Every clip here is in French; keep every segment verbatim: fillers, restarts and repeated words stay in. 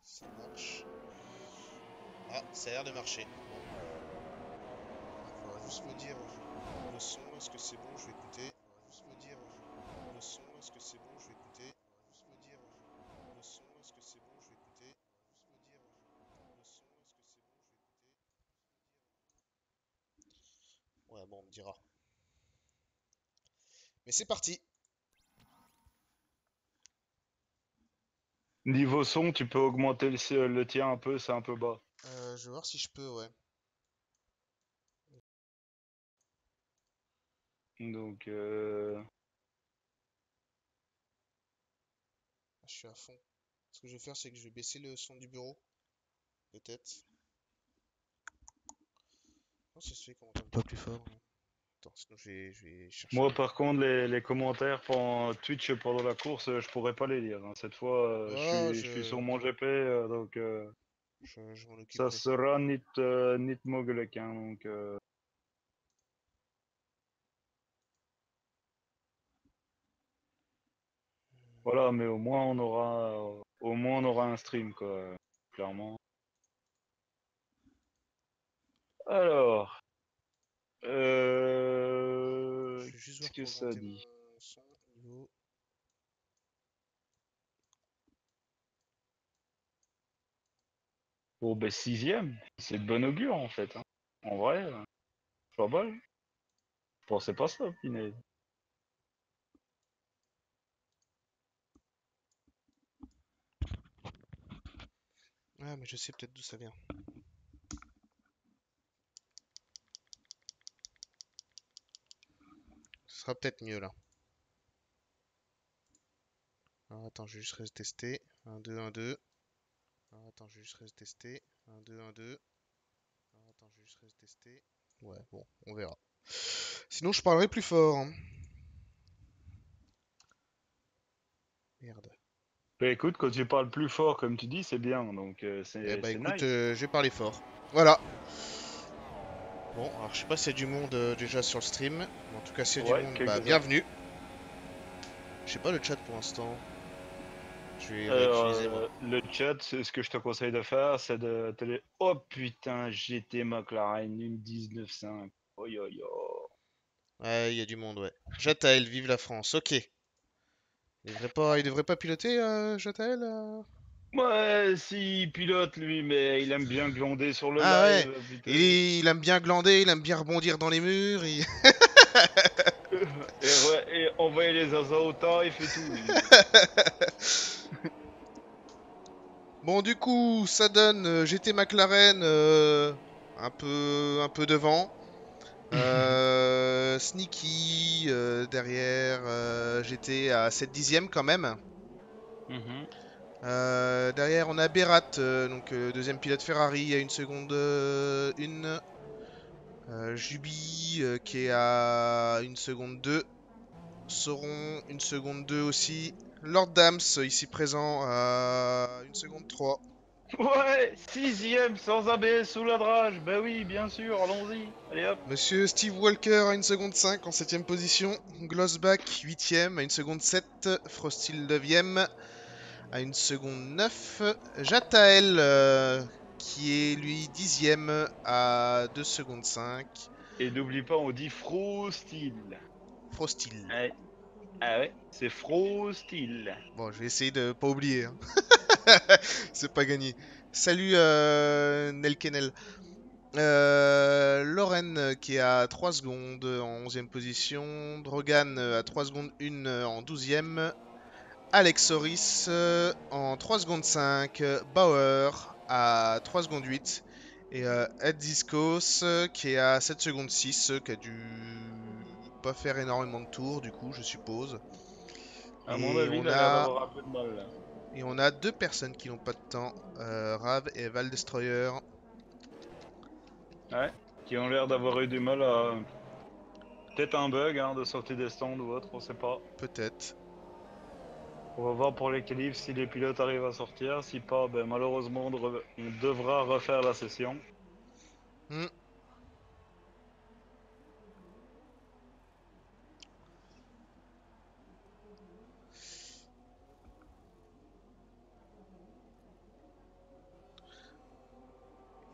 Ça marche. Ah, ça a l'air de marcher. Bon, il faudra juste me dire le son, est-ce que c'est bon, je vais écouter. Il faudra juste me dire le son, est-ce que c'est bon, je vais écouter. Il faudra juste me dire le son, est-ce que c'est bon, je vais écouter. Il faudra juste me dire le son, est-ce que c'est bon, je vais écouter. Ouais, bon, on me dira. Mais c'est parti. Niveau son, tu peux augmenter le, si- le tien un peu, c'est un peu bas. Euh, je vais voir si je peux, ouais. Donc, euh, Je suis à fond. Ce que je vais faire, c'est que je vais baisser le son du bureau, peut-être. Non, ça se fait qu'on entend pas plus fort, hein. Attends, sinon je vais, je vais chercher moi, un. par contre, les, les commentaires pendant Twitch pendant la course, euh, je pourrais pas les lire, hein. Cette fois, euh, je Oh, suis, je suis sur je, mon G P, euh, donc euh, je, je m'en ça occuperai. sera nit, euh, nit mogelijk, hein, donc euh, voilà, mais au moins on aura, euh, au moins on aura un stream, quoi, clairement. Alors, euh, Je vais juste voir qu'est-ce que pour ça augmenter dit? mon son niveau. Bon, ben sixième, c'est de bon augure en fait, hein. En vrai, euh, pas mal. Je pensais pas ça, Pinay. Ah, mais je sais peut-être d'où ça vient. Ce sera peut-être mieux là. Alors, attends, je vais juste retester. un, deux, un, deux. Alors, attends, je vais juste retester. un, deux, un, deux. Alors, attends, je vais juste retester. Ouais, bon, on verra. Sinon, je parlerai plus fort, hein. Merde. Bah écoute, quand tu parles plus fort, comme tu dis, c'est bien, donc euh, Eh c'est bah c'est écoute, nice. euh, je vais parler fort. Voilà. Bon, alors je sais pas s'il y a du monde euh, déjà sur le stream. Mais en tout cas, s'il y a du Ouais, monde, bah quelques-uns. bienvenue. Je sais pas le chat pour l'instant. Je vais réutiliser moi. Euh, le chat, c'est ce que je te conseille de faire, c'est de télé. Oh putain, G T McLaren, une dix-neuf cinq. Oh yo yo. Ouais, il y a du monde, ouais. Jataël, vive la France. Ok. Il devrait pas, il devrait pas piloter, euh, Jataël euh Ouais, si, il pilote lui, mais il aime bien glander sur le Ah ouais. live, putain. Il, il aime bien glander, il aime bien rebondir dans les murs. il- Et, ouais, et envoyer les asas au tas, il fait tout lui. Bon, du coup, ça donne euh, G T McLaren euh, un peu, un peu devant. Euh, Sneaky euh, derrière euh, G T à sept dixièmes quand même. Mhm. Euh, derrière, on a Berat, euh, donc euh, deuxième pilote Ferrari à une seconde euh, une. Euh, Juby euh, qui est à une seconde deux. Sauron, une seconde deux aussi. Lord Dams, ici présent, à une seconde trois. Ouais, sixième sans A B S sous la drage. Bah oui, bien sûr, allons-y. Allez hop. Monsieur Steve Walker à une seconde cinq en septième position. Glossback huitième à une seconde sept. Frostil neuvième à une seconde neuf. Jatael euh, qui est lui dixième à deux secondes cinq. Et n'oublie pas, on dit Frostil. Frostil. Ouais. Ah ouais, c'est Frostil. Bon, je vais essayer de pas oublier, hein. C'est pas gagné. Salut euh, Nelkenel. Euh, Loren euh, qui est à trois secondes en onzième position. Drogan euh, à trois secondes un euh, en douzième. Alex Soris euh, en trois secondes cinq. Bauer à trois secondes huit. Et euh, Ed Discos euh, qui est à sept secondes six, euh, qui a dû pas faire énormément de tours du coup, je suppose. À mon Et avis, on il a l'air a d'avoir un peu de mal là. et on a deux personnes qui n'ont pas de temps, euh, Rav et Val Destroyer. Ouais. Qui ont l'air d'avoir eu du mal à. Peut-être un bug hein, de sortie des stands ou autre, on sait pas. Peut-être. On va voir pour les qualifs si les pilotes arrivent à sortir. Si pas, ben, malheureusement, on, devra- on devra refaire la session. Hmm.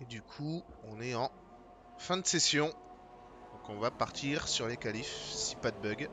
Et du coup, on est en fin de session. Donc on va partir sur les qualifs, si pas de bug.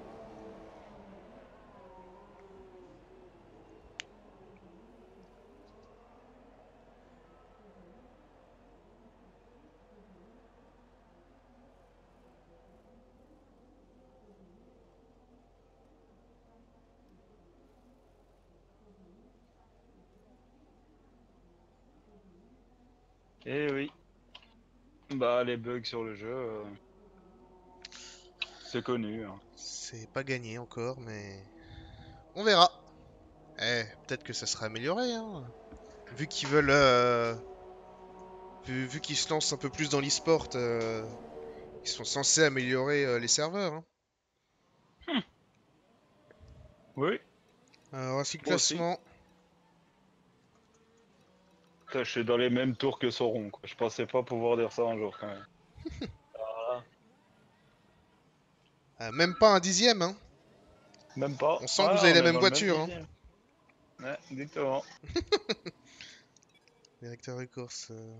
Eh oui. Bah, les bugs sur le jeu, euh, c'est connu. Hein. C'est pas gagné encore, mais on verra. Eh, peut-être que ça sera amélioré, hein. Vu qu'ils veulent, euh, vu, vu qu'ils se lancent un peu plus dans l'e-sport, euh, ils sont censés améliorer euh, les serveurs, hein. Oui, Alors, voici le moi aussi. classement. Putain, je suis dans les mêmes tours que Sauron, quoi. Je pensais pas pouvoir dire ça un jour, quand même. Voilà. Euh, même pas un dixième, hein. Même pas. On sent que Ouais, vous avez on la est même dans le même voiture, hein. dixième. Ouais, exactement. Directeur de course. euh.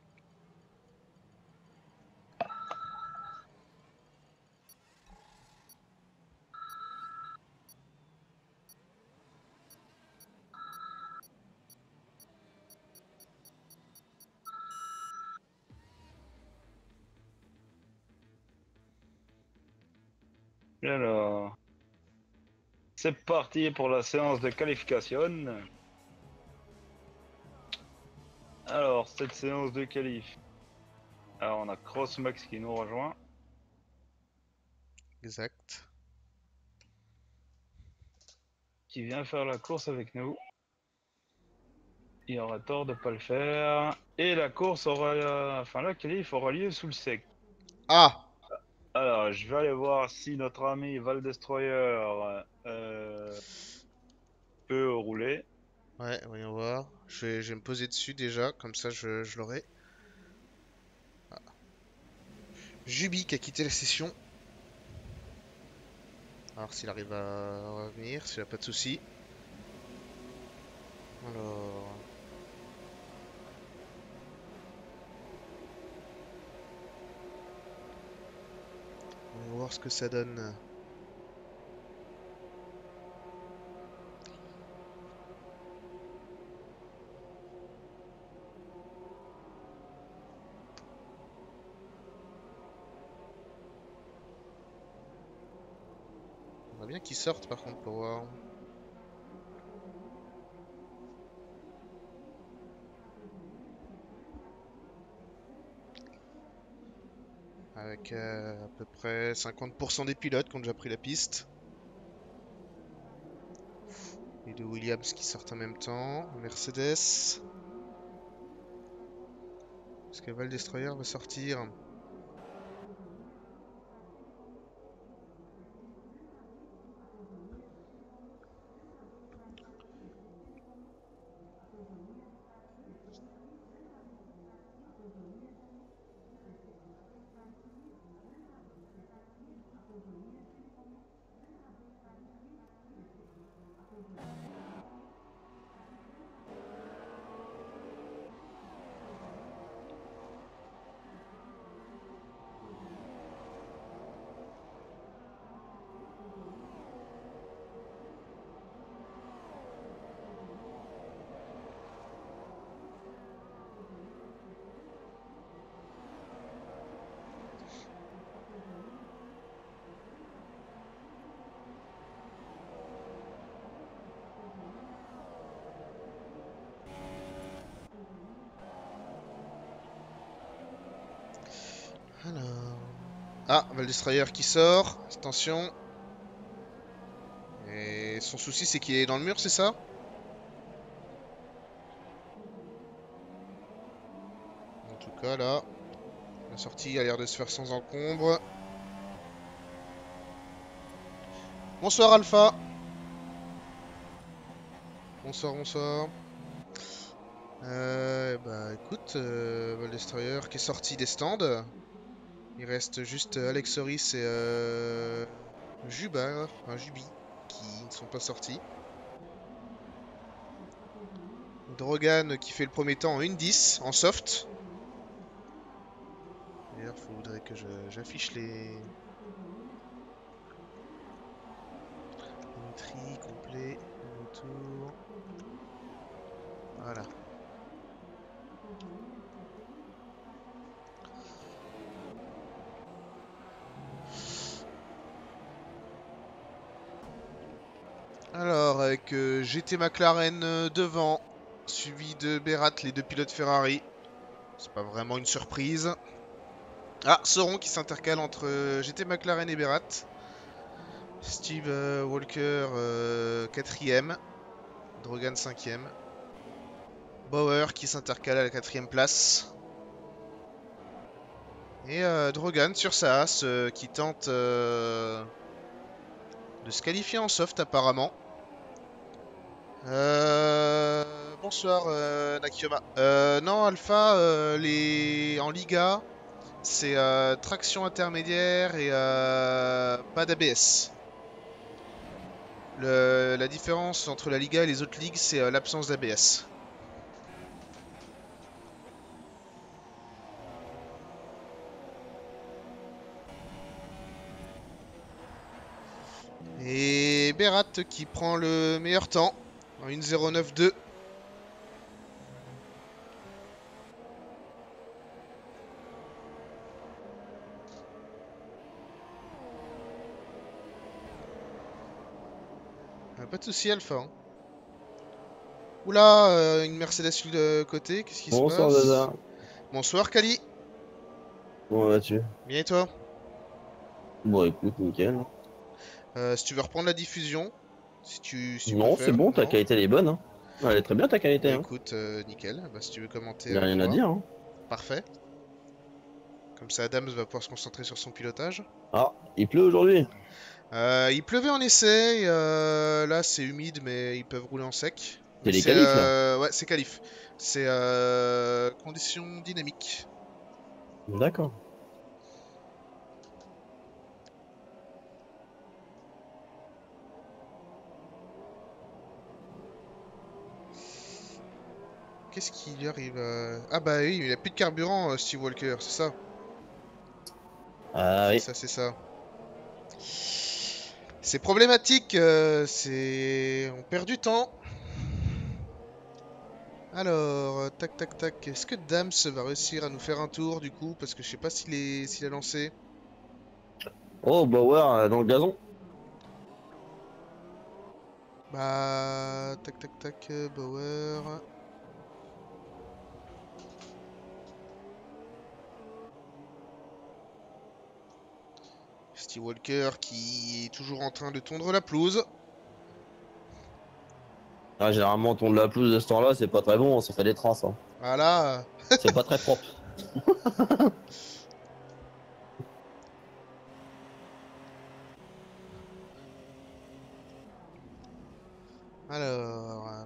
Alors, c'est parti pour la séance de qualification. Alors, cette séance de qualif. Alors, on a Crossmax qui nous rejoint. Exact. Qui vient faire la course avec nous. Il aura tort de pas le faire. Et la course aura, euh, enfin la qualif aura lieu sous le sec. Ah! Alors, je vais aller voir si notre ami Val Destroyer euh, peut rouler. Ouais, voyons voir. Je vais, je vais me poser dessus déjà, comme ça je, je l'aurai. Ah. Jubi qui a quitté la session. Alors s'il arrive à revenir, s'il a pas de soucis. Alors... On va voir ce que ça donne. On va bien qu'il sorte par contre pour voir. Avec euh, à peu près cinquante pour cent des pilotes qui ont déjà pris la piste. Et de Williams qui sortent en même temps. Mercedes. Est-ce que Val Destroyer va sortir? Alors... Ah, Val Destroyer qui sort. Attention. Et son souci c'est qu'il est dans le mur, c'est ça? En tout cas là, la sortie a l'air de se faire sans encombre. Bonsoir Alpha. Bonsoir, bonsoir. Euh, bah écoute, euh, Val Destroyer qui est sorti des stands. Il reste juste euh, Alex Horis et euh, Juba, enfin Jubi, qui ne sont pas sortis. Drogan qui fait le premier temps en une dix en soft. D'ailleurs, il faudrait que j'affiche les... Tri complet, retour. Voilà. Alors, avec euh, G T McLaren euh, devant, suivi de Berat, les deux pilotes Ferrari. C'est pas vraiment une surprise. Ah, Sauron qui s'intercale entre euh, G T McLaren et Berat. Steve euh, Walker euh, quatrième. Drogan cinquième. Bauer qui s'intercale à la quatrième place. Et euh, Drogan sur sa As euh, qui tente euh, de se qualifier en soft apparemment. Euh, bonsoir euh, Nakioma. Euh, non, Alpha, euh, les... en Liga, c'est euh, traction intermédiaire et euh, pas d'A B S. Le... La différence entre la Liga et les autres ligues, c'est euh, l'absence d'A B S. Et Berat qui prend le meilleur temps en une zéro neuf deux. Euh, Pas de soucis Alpha. Hein. Oula, euh, une Mercedes sur le côté, qu'est-ce qui se Bonsoir passe? Zaza, Bonsoir Kali, comment vas-tu? bien et toi? Bon écoute, nickel. Euh, si tu veux reprendre la diffusion, si tu, si tu Non, c'est préfères, bon, ta non? qualité elle est bonne. Hein. Elle est très bien ta qualité. Bah Hein. écoute, euh, nickel. Bah si tu veux commenter Y a avec rien à moi, dire. Hein. parfait. Comme ça, Adams va pouvoir se concentrer sur son pilotage. Ah, il pleut aujourd'hui. Euh, il pleuvait en essai, et, euh, là c'est humide, mais ils peuvent rouler en sec. C'est Mais les c'est qualifs là. euh, ouais, c'est qualif. C'est euh, conditions dynamiques. D'accord. Qu'est-ce qui lui arrive euh Ah bah oui, il a plus de carburant, euh, Steve Walker, c'est ça. Ah C'est oui. ça, c'est ça. C'est problématique, euh, c'est... On perd du temps. Alors, euh, tac tac tac, est-ce que Dams va réussir à nous faire un tour du coup? Parce que je sais pas s'il est... s'il a lancé. Oh, Bauer euh, dans le gazon. Bah... Tac tac tac, euh, Bauer... Steve Walker qui est toujours en train de tondre la pelouse. Ah, généralement, ton de la pelouse de ce temps-là, c'est pas très bon, ça fait des traces. Hein. Voilà. C'est pas très propre. Alors... euh,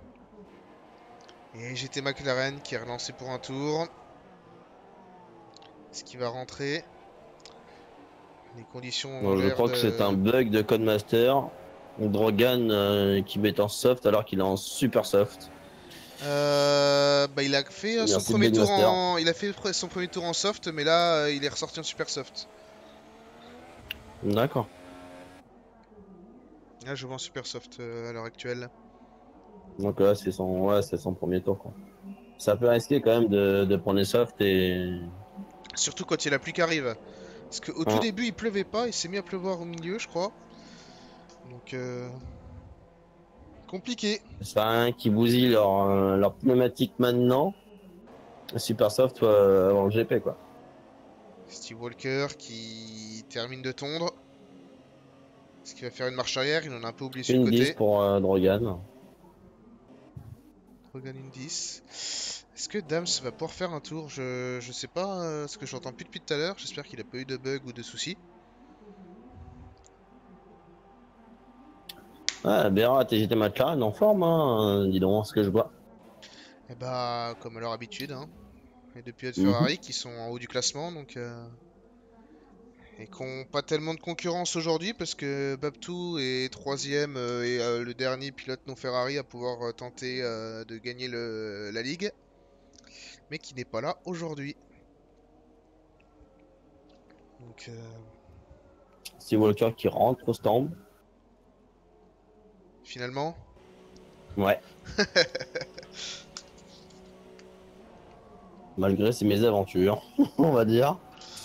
Et G T McLaren qui est relancé pour un tour. Est-ce qu'il va rentrer? Les conditions ont Bon, je l'air crois que c'est un de... bug de Codemaster. Drogan euh, qui met en soft alors qu'il est en super soft. Euh, bah, il a fait euh, son Merci premier tour Bugmaster. en, il a fait pr- son premier tour en soft, mais là, euh, il est ressorti en super soft. D'accord. Là, je vois en super soft euh, à l'heure actuelle. Donc là, c'est son, ouais, c'est son premier tour. Quoi. Ça peut risquer quand même de, de prendre les softs et. Surtout quand il y a la pluie qui arrive. Parce qu'au tout Hein, début, il pleuvait pas, il s'est mis à pleuvoir au milieu, je crois. Donc, euh, compliqué. c'est un qui bousille leur, euh, leur pneumatique maintenant. Super soft euh, avant le G P quoi. Steve Walker qui termine de tondre. Est-ce qu'il va faire une marche arrière? Il en a un peu oublié sur le Une dix côté. pour euh, Drogan. Regagne une dix. Est-ce que Dams va pouvoir faire un tour? Je, je sais pas, euh, ce que j'entends plus depuis tout à l'heure. J'espère qu'il a pas eu de bug ou de soucis. Ah, Béra, T G T McLaren en forme, hein, dis donc ce que je vois. Et bah, comme à leur habitude, hein. Les deux pilotes Mhm. Ferrari qui sont en haut du classement, donc... euh, et qui n'ont pas tellement de concurrence aujourd'hui, parce que Babtou est troisième euh, et euh, le dernier pilote non Ferrari à pouvoir euh, tenter euh, de gagner le, la Ligue, mais qui n'est pas là aujourd'hui. Donc, euh, C'est Walker qui rentre au stand. finalement. Ouais. Malgré ses mésaventures, on va dire.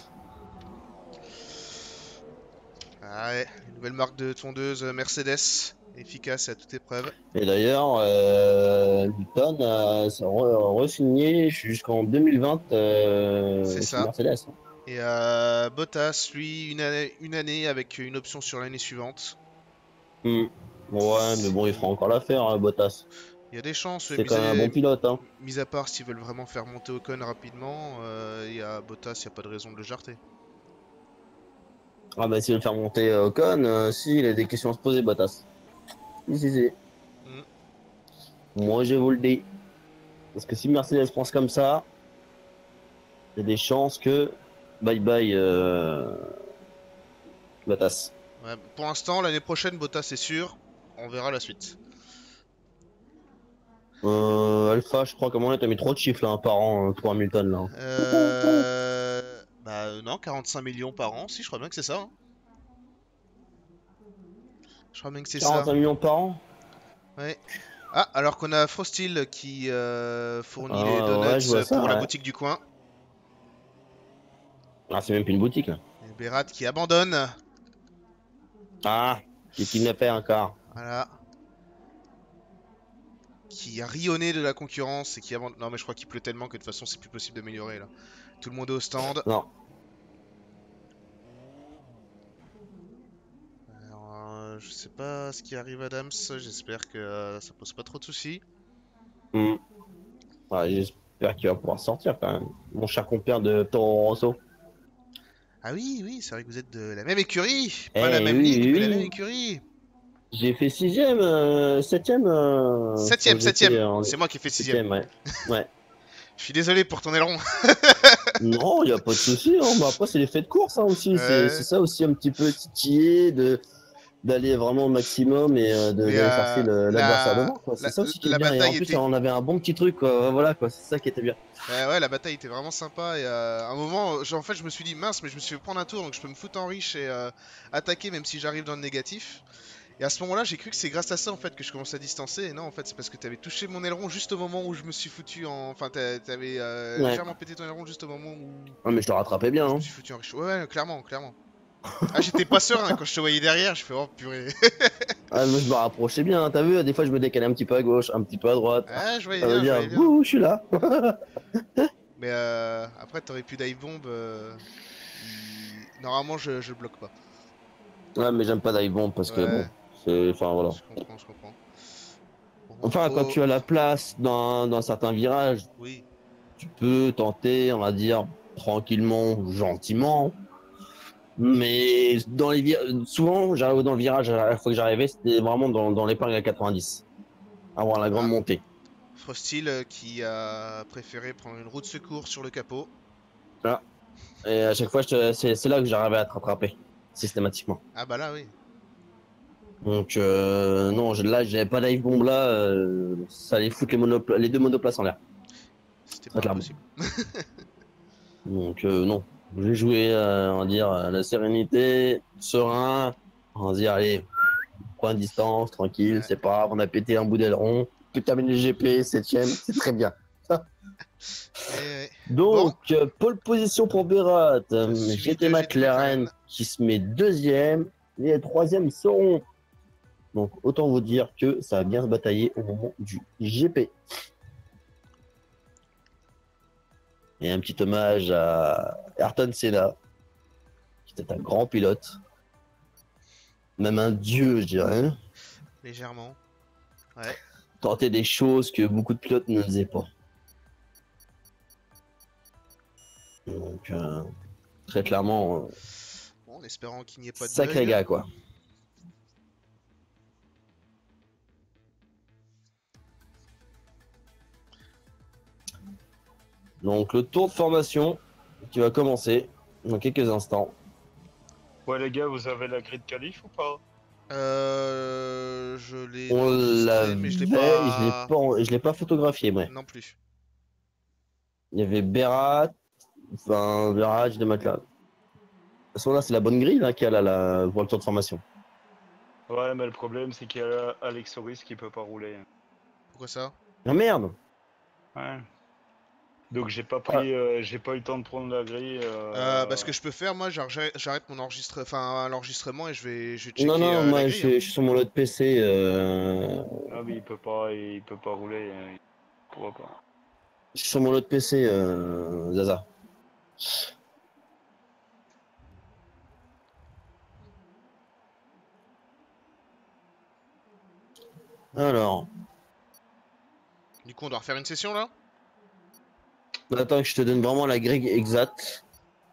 Ah ouais, une nouvelle marque de tondeuse euh, Mercedes, efficace à toute épreuve. Et d'ailleurs, euh, Newton a re- re-signé jusqu'en deux mille vingt C'est euh, chez ça. Mercedes. Et euh, Bottas, lui, une année, une année avec une option sur l'année suivante. Hmm. Ouais, mais bon, il fera Si- encore l'affaire, hein, Bottas. Il y a des chances, C'est mis quand même un à, bon pilote, hein. mis à part s'ils veulent vraiment faire monter Ocon rapidement, euh, il y a Bottas, il n'y a pas de raison de le jarter. Ah bah s'il veut le faire monter euh, Ocon, euh, si, il a des questions à se poser, Bottas. Si, si, si. Mm. Moi, je vous le dis. Parce que si Mercedes pense comme ça, il y a des chances que... Bye bye, euh... Bottas. Ouais, pour l'instant, l'année prochaine, Bottas c'est sûr. On verra la suite. Euh, Alpha, je crois, comment on est, t'as mis trop de chiffres là, hein, par an euh, pour Hamilton là. Euh... Bah euh, non, quarante-cinq millions par an, si je crois bien que c'est ça, hein. Je crois bien que c'est ça. quarante-cinq millions par an? Ouais. Ah, alors qu'on a Frostil qui euh, fournit les Ah, ouais, je vois donuts ça, pour la ouais. boutique du coin. Ah, c'est même plus une boutique là. Et Berat qui abandonne. Ah, qui est kidnappé encore. Voilà. Qui a rionné de la concurrence et qui abandonne. Non, mais je crois qu'il pleut tellement que de toute façon, c'est plus possible d'améliorer là. Tout le monde est au stand. Non. Alors, euh, je sais pas ce qui arrive, Adams. J'espère que euh, ça pose pas trop de soucis. Hmm. Ouais, j'espère qu'il va pouvoir sortir quand même. Mon cher compère de Toro Rosso. Ah oui, oui, c'est vrai que vous êtes de la même écurie. Pas la Eh même oui, ligue, oui, mais la même oui. écurie. J'ai fait sixième, euh, septième euh, sur Septième, le G P. septième. En... C'est moi qui ai fait sixième. Septième, ouais. Ouais. Je suis désolé pour ton aileron. Non, il n'y a pas de souci. Hein. Mais après, c'est l'effet de course hein, aussi. C'est c'est Ouais. ça aussi un petit peu titiller, de d'aller vraiment au maximum et euh, de- Mais d'aller chercher euh, le- l'adversaire la... devant. quoi. C'est La... ça aussi qui est la bien. Et en bataille plus, était. on avait un bon petit truc. Quoi. Voilà, quoi. C'est ça qui était bien. Ouais, ouais, la bataille était vraiment sympa. Et euh, à un moment, je- en fait, je me suis dit mince, mais je me suis fait prendre un tour, donc je peux me foutre en riche et euh, attaquer même si j'arrive dans le négatif. Et à ce moment-là, j'ai cru que c'est grâce à ça en fait que je commençais à distancer. Et non, en fait, c'est parce que t'avais touché mon aileron juste au moment où je me suis foutu en. Enfin, t'a- t'avais euh, Ouais. légèrement pété ton aileron juste au moment où, Ah, mais je te rattrapais bien. où je me Hein. suis foutu en riche. Ouais, ouais, clairement, clairement. Ah, j'étais pas serein quand je te voyais derrière. Je fais oh purée. Ah, moi, je me rapprochais bien. Hein. T'as vu, des fois, je me décalais un petit peu à gauche, un petit peu à droite. Ah, je voyais Ça veut bien, je dire, voyais bien. wouh, je suis là. Mais euh, après, t'aurais pu dive bomb. euh, il- Normalement, je, je bloque pas. Ouais, mais j'aime pas dive bomb parce que bon, Ouais, c'est. Enfin, voilà. je comprends, je comprends. Bon, Enfin, quand faut. tu as la place dans, dans certains virages, Oui. tu peux tenter, on va dire, tranquillement, gentiment. Mais dans les virages, souvent, j'arrive dans le virage, à la fois que j'arrivais, c'était vraiment dans, dans l'épingle à quatre-vingt-dix. Avoir la grande Ah, montée. Frostil euh, qui a préféré prendre une roue de secours sur le capot. Voilà. Et à chaque fois, je te- c'est c'est là que j'arrivais à te rattraper, systématiquement. Ah bah là, oui. Donc, euh, non, je- là, j'avais pas dive bomb là, euh, ça allait foutre les, monopla- les deux monoplaces en l'air, C'était très pas clairement. impossible. Donc, euh, non. J'ai joué, euh, on va dire, à la sérénité, serein, on va dire, allez, point de distance, tranquille, Ouais. c'est pas grave, on a pété un bout d'aileron, tu termines le G P, septième, c'est très bien. Et, ouais. Bon, Donc, euh, pole position pour Berat, euh, suivi G T de G T McLaren McLaren. qui se met deuxième, et les troisièmes seront. Donc, autant vous dire que ça va bien se batailler au moment du G P. Et un petit hommage à Ayrton Senna, qui était un grand pilote, même un dieu, je dirais. Légèrement. Ouais. Tenter des choses que beaucoup de pilotes ne faisaient pas. Donc, euh, très clairement, euh, Bon, en espérant qu'il n'y ait pas de sacré bug. gars, quoi. Donc, le tour de formation qui va commencer dans quelques instants. Ouais, les gars, vous avez la grille de qualif ou pas? Euh, je l'ai On enregistré, mais je l'ai l'avait, je l'ai pas. pas, je l'ai pas photographié, moi. Non plus. Il y avait Berat, enfin, Berat, de McLaren. façon, là, c'est la bonne grille là, qu'il y a là, là, pour le tour de formation. Ouais, mais le problème, c'est qu'il y a Alex Soris qui peut pas rouler. Pourquoi ça? Ah merde! Ouais. Donc j'ai pas Ah, pris, euh, j'ai pas eu le temps de prendre la grille. Euh, bah, Euh... ce que je peux faire, moi, j'ar- j'arrête mon enregistre... enfin, l'enregistrement et je vais, je vais non, checker non, euh, la moi je grille. Hein. suis, je suis sur mon lot de P C. Euh... Ah mais il peut pas, il peut pas rouler. euh, Il pourra pas. Je suis sur mon lot de P C, euh... Zaza. Alors, Du coup, on doit refaire une session là? attends que je te donne vraiment la grille exacte.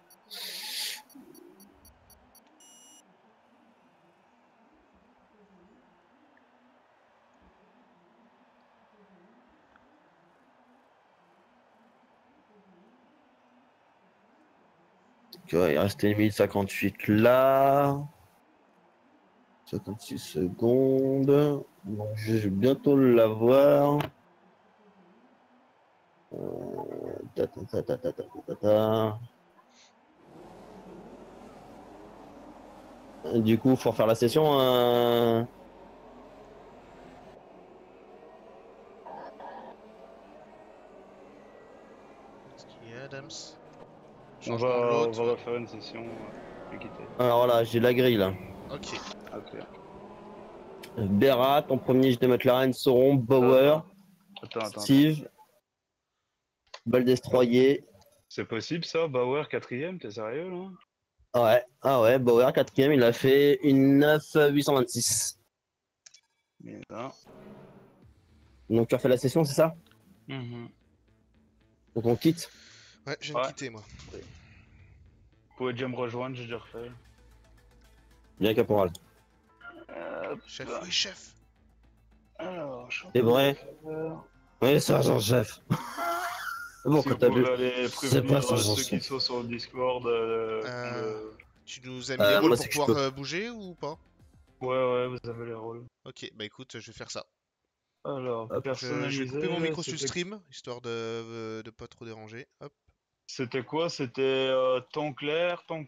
Ok, ouais, il restait une minute cinquante-huit là. cinquante-six secondes. Donc, je vais bientôt l'avoir. Euh, ta, ta, ta, ta, ta, ta, ta, ta. Du coup, faut refaire la session. euh, Qui est Adams? On va, Changement de on l'autre, va ouais. refaire une session. euh, T'inquiète. Alors là, j'ai la grille là. Ok. Ok. Berat, en premier, j'ai des McLaren, Sauron, Bauer, Attends, attends, attends. Steve, balle destroyer. C'est possible ça, Bauer quatrième, t'es sérieux là? Ouais, ah ouais, Bauer, quatrième, il a fait une neuf huit cent vingt-six. Mais là. Donc tu as fait la session, c'est ça? Mhm. Donc on quitte. Ouais, je viens de Ouais. quitter moi. Vous pouvez déjà me rejoindre, j'ai déjà refait. Bien caporal. Euh, Chef, oui, chef. alors, C'est vrai? championnat. Oui, sergent chef. Bon, Si quand vous t'as vu, pouvez aller c'est pas prévenir euh, sergent ceux qui chef. sont sur le Discord. Euh, qu'on Euh, le- tu nous as mis les Euh, rôles moi, pour c'est que je pouvoir peux. euh, bouger ou pas? Ouais, ouais, vous avez les rôles. Ok, bah écoute, je vais faire ça. Alors, Hop. Je, je vais couper mon personnalisé, micro sur c'était stream, histoire de, euh, de pas trop déranger. Hop. c'était quoi? C'était euh, temps clair, temps.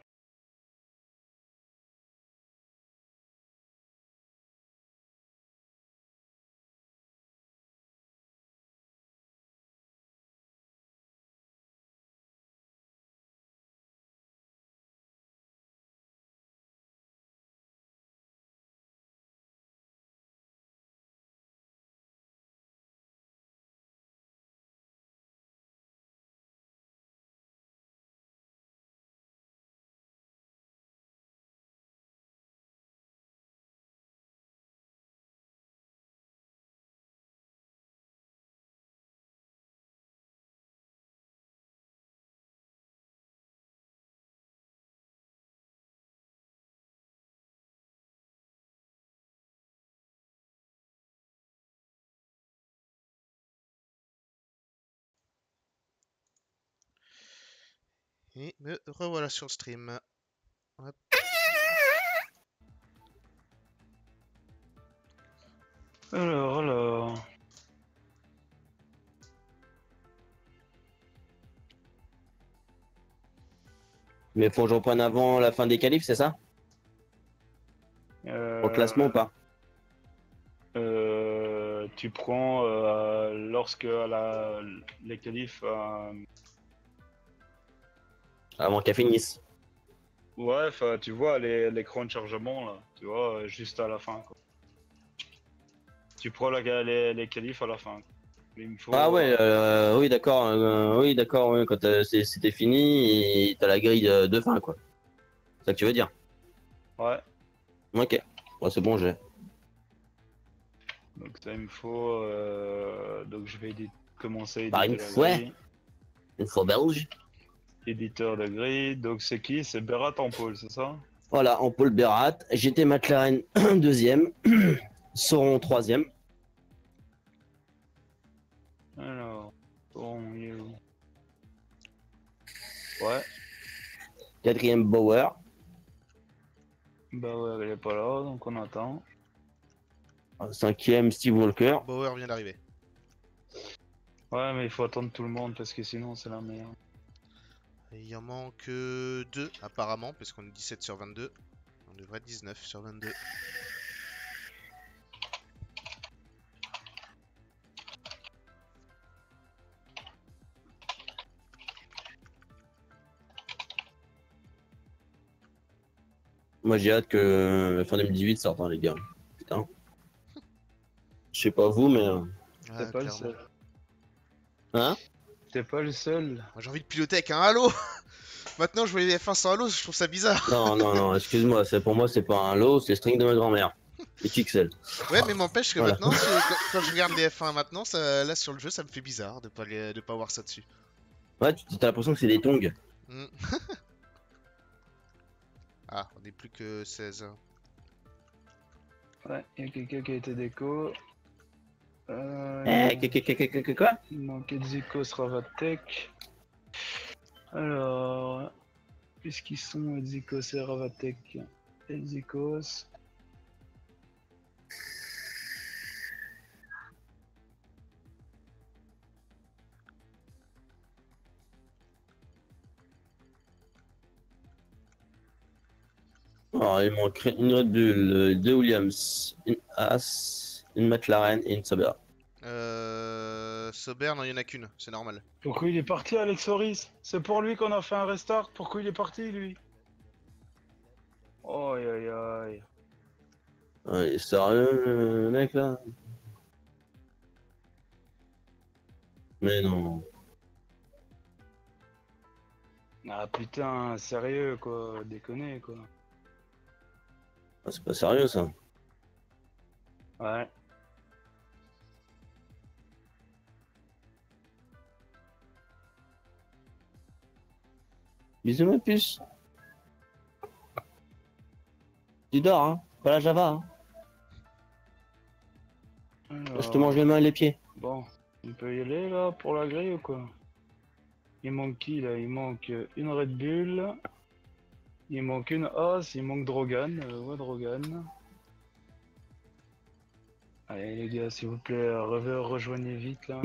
Et me revoilà sur le stream. Hop. Alors, alors. Mais faut que je reprenne avant la fin des qualifs, c'est ça? Pour le classement ou Euh, pas? euh, tu prends euh, lorsque la, les qualifs. euh, Avant qu'elle finisse. Ouais, enfin, tu vois les- l'écran de chargement là, tu vois, euh, juste à la fin. Quoi. Tu prends la, les, les qualifs à la fin. Il me faut. Ah ouais, euh, euh, oui d'accord, euh, oui d'accord, oui, quand euh, c'est- c'était fini et t'as la grille de, de fin quoi. C'est ça que tu veux dire? Ouais, Ok, ouais, c'est bon, j'ai. donc ça il me faut. euh, Donc je vais édi- commencer à Bah éditer une la fois, grille. une fois belge. Éditeur de grille, donc c'est qui? C'est Berat en pôle, c'est ça? Voilà, en Paul Berat, j'étais McLaren deuxième, Sauron troisième, Alors, bon, il est où? Ouais, quatrième Bauer, bah ouais, elle est pas là, donc on attend. cinquième Steve Walker. Bauer vient d'arriver. Ouais, mais il faut attendre tout le monde parce que sinon c'est la merde. Il en manque euh, deux apparemment, parce qu'on est dix-sept sur vingt-deux. On devrait être dix-neuf sur vingt-deux. Moi j'ai hâte que la fin deux mille dix-huit sorte, hein, les gars. Putain. Je sais pas vous, mais. euh, T'es Ouais, pas le clairement. seul. Hein? T'es pas le seul. Moi, j'ai envie de piloter avec un Halo. Maintenant, je vois les F un sans Halo, je trouve ça bizarre. Non, non, non, excuse-moi, c'est pour moi, c'est pas un lot, c'est le string de ma grand-mère. Et Pixel. Ouais, mais m'empêche que Voilà. maintenant, c'est- quand, quand je regarde les F un maintenant, ça, là sur le jeu, ça me fait bizarre de pas, les- de pas voir ça dessus. Ouais, tu as l'impression que c'est des tongs. Hmm. Ah, on est plus que seize. hein. Ouais, il y a quelqu'un qui a été déco. Euh, Eh, que- que- que- que- que- que- quoi? Il manquait Zikos Ravatek. Alors, puisqu'ils sont Zikos et Ravatek. Et Zikos. Alors, il manque une Red Bull, euh, deux Williams, une As, une McLaren et une Sauber. Euh... Sauber, non, il y en a qu'une, c'est normal. Pourquoi il est parti, Alex Horis? C'est pour lui qu'on a fait un restart. Pourquoi il est parti, lui? Aïe aïe aïe. Ouais, sérieux, le mec là? Mais non. Ah putain, sérieux quoi, déconner quoi. Ah, c'est pas sérieux ça. Ouais. Bisous ma puce. Tu dors, hein? Pas la Java, hein? Alors, Je te mange les mains et les pieds. Bon, on peut y aller là pour la grille ou quoi? Il manque qui là? Il manque une Red Bull. Il manque une As, il manque Drogan. Euh, ouais, Drogan. Allez les gars, s'il vous plaît, re- rejoignez vite là.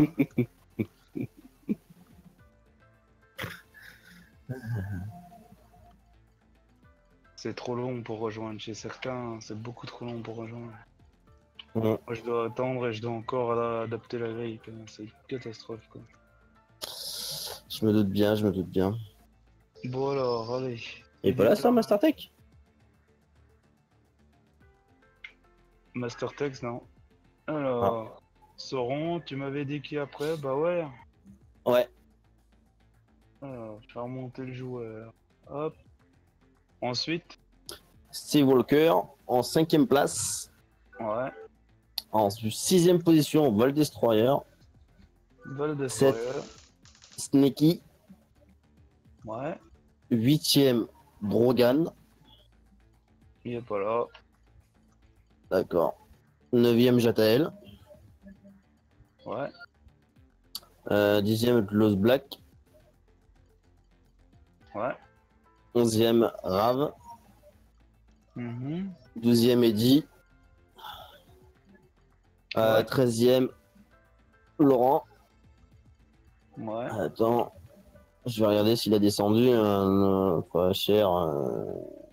C'est trop long pour rejoindre chez certains, c'est beaucoup trop long pour rejoindre. Ouais. Moi je dois attendre et je dois encore euh, adapter la grille, quoi. C'est une catastrophe quoi. Je me doute bien, je me doute bien. Bon alors, allez. Et pas là ça, Master Tech? Master Text, non. Alors, Sauron, tu m'avais dit qui après? Bah ouais. Ouais. Alors, je vais remonter le joueur. Hop. Ensuite, Steve Walker en cinquième place. ouais. En sixième position, Vol Destroyer. Vol de Sept. Destroyer. Sneaky. Ouais. Huitième, Brogan. Il est pas là. D'accord. Neuvième, Jatael. Ouais. Euh, dixième, Los Black. Ouais. Onzième, Rav. Mhm. Douzième, Eddy. Euh, Ouais. Treizième, Laurent. Ouais. Attends, je vais regarder s'il a descendu. Euh, pas cher. Euh...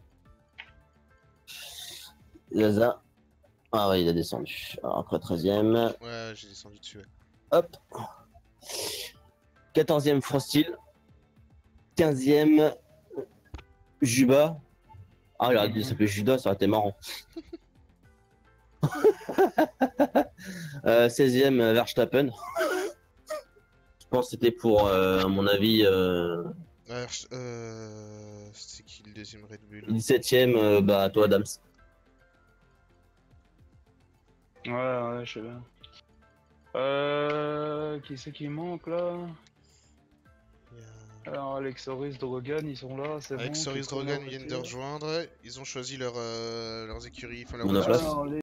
Zaza. Ah ouais, il a descendu. Alors après treizième. Ouais, j'ai descendu dessus. ouais. Hop. quatorzième, Frostil. quinzième, Juba. Ah, il aurait dû s'appeler Judas, ça aurait été marrant. euh, seizième, Verstappen. Je pense que c'était pour, euh, à mon avis, euh, Ouais, je- euh... c'est qui le deuxième Red Bull? dix-septième, euh, bah, toi, Adams. Ouais, ouais, je sais bien. Euh. Qui c'est qui manque là? Il y a- Alors, Alex Horis, Drogan, ils sont là, c'est bon. Avec Soris tu connais Drogan, la ils viennent de voiture. rejoindre. Ils ont choisi leur, euh, leurs écuries, enfin leur On a voiture. place. Alors, les